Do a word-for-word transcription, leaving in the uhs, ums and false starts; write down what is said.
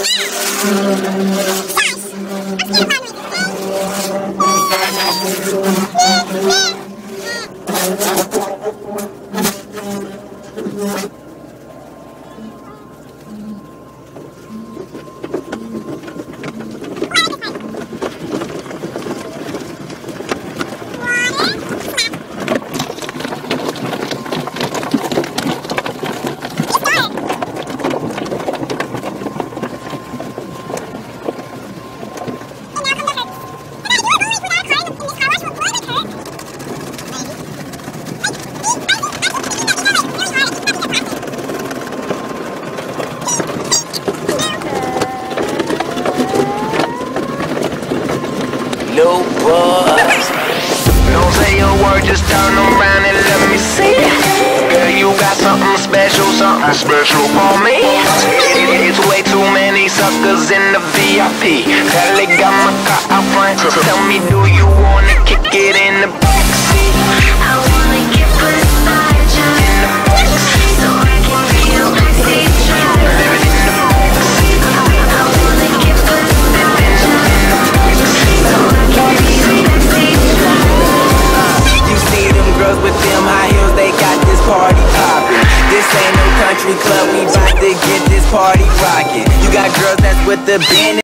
Little buzz. Don't say a word, just turn around and let me see. Girl, you got something special, something special for me. It's way too many suckers in the V I P. Girl, they got my car out front. Tell me, do you wanna kick it in the backseat? I wanna get beside you In the backseat. so I can be your backseat driver. In the backseat. I wanna get beside you so I can be your backseat driver. You see them girls with them high heels, they got this party poppin'. This ain't no country club, we bout to get this party rockin'. You got girls that's with the band